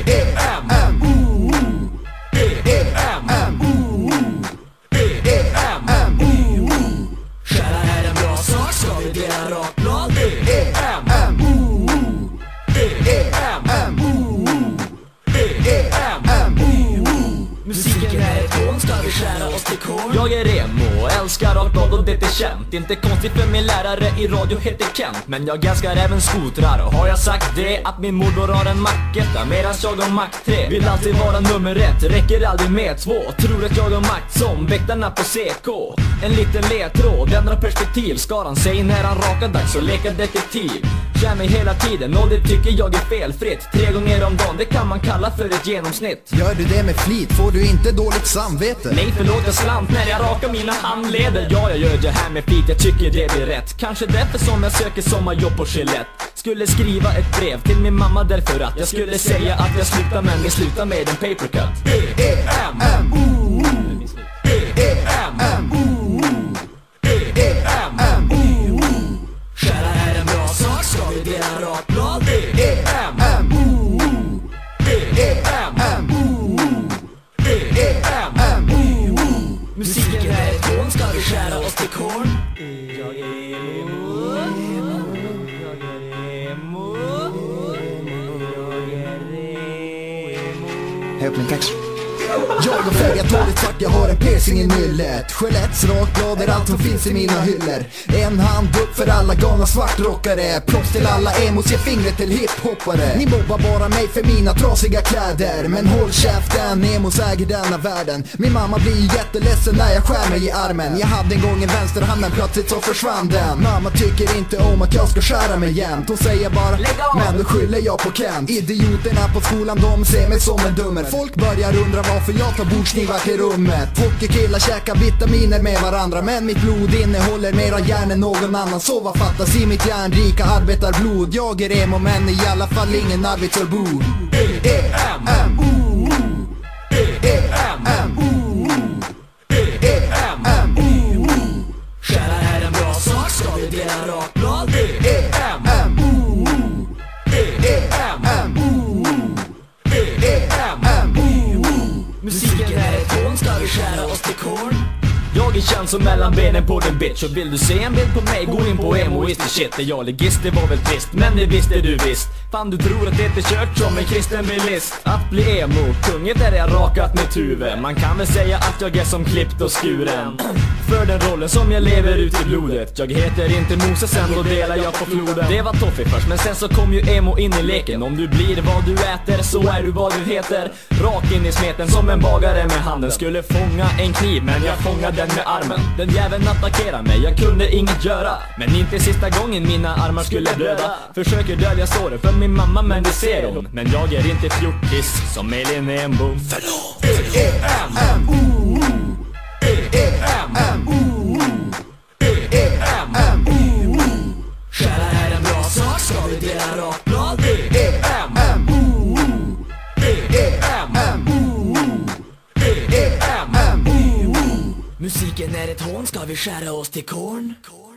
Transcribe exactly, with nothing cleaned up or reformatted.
E M M O E M M O E M M O. Kära är en bra sak, ska vi dela rakt blad. E M M O E M M O E M M O. Musiken är ett hån, ska vi skära oss till korn. Jag är emo, älskar rakblad och det är känt. Inte konstigt för min lärare i radio heter Kent. Men jag älskar även skotrar. Och har jag sagt det, att min morbror har en macketta medan jag har Mac tre. Vill alltid vara nummer ett, räcker aldrig med två. Tror att jag har makt som väktarna på C K. En liten ledtråd, ändrar perspektiv. Skaran säger när han rakar dags och leka detektiv. Kär mig hela tiden och det tycker jag är felfritt. Tre gånger om dagen, det kan man kalla för ett genomsnitt. Gör du det med flit, får du inte dåligt samvete? Nej, förlåt, jag slant när jag rakar mina handleder. Ja, jag gör det här med flit, jag tycker det blir rätt. Kanske därför som jag söker sommarjobb på Gillette. Skulle skriva ett brev till min mamma därför att jag skulle säga att jag slutar, men jag slutar med en papercut. E M M O E M M O E M M O. Kära är en bra sak, ska vi dela rakt blad. E M M O E M M O E M M O. Musiken är ett hån, ska vi skära oss till korn. Jag är emo, jag är emo, jag är emo. Hej upp min text. Jag har färgat håret svart, jag har en piercing i nyllet. Skelett's rakblad är allt som finns i mina hyllor. En hand upp för alla galna svartrockare. Props till alla emos, ge fingret till hiphoppare. Ni mobbar bara mig för mina trasiga kläder. Men håll käften, emos äger denna världen. Min mamma blir jätteledsen när jag skär mig i armen. Jag hade en gång en vänsterhand, men plötsligt så försvann den. Mamma tycker inte om att jag ska skära mig jämt. Hon säger bara, men då skyller jag på Kent. Idioterna på skolan, de ser mig som en dummer. Folk börjar undra varför jag tar bordsknivar till rummet. Hockey-killar käkar vitaminer med varandra, men mitt blod innehåller mera järn än någon annan. Så vad fattas i mitt järnrika arbetarblod? Jag är emo, men i alla fall ingen arbetsörbord. E M M O E M M O E M M O. Kära är en bra sak, ska vi dela rakt blad. E M M O E M M O E M M O. Musiken är ett hån, ska vi skära oss till korn. Jag är känd som mellan benen på din bitch. Och vill du se en bild på mig, gå in på emoist shit. Är jag legist, det var väl trist, men det visste du visst. Fan, du tror att det är kört som en kristen bilist. Att bli emo, kunget är jag rakat med huvud. Man kan väl säga att jag är som klippt och skuren. För den rollen som jag lever ut i blodet. Jag heter inte Moses, sen då delar jag på floden. Det var toffig först, men sen så kom ju emo in i leken. Om du blir vad du äter, så är du vad du heter. Rak in i smeten som en bagare med handen. Skulle fånga en kniv, men jag fångade den med armen. Den jäveln attackerar mig, jag kunde inget göra. Men inte sista gången mina armar skulle blöda. Försöker dölja såret för min mamma, men det ser hon. Men jag är inte fjortis som Elin Embo. Förlåt, förlåt. E M M O E M M O E M M O. Kära är en bra sak, ska vi dela rakt blad. E M M O E M M O E M M O. Musiken är ett hån, ska vi skära oss till korn.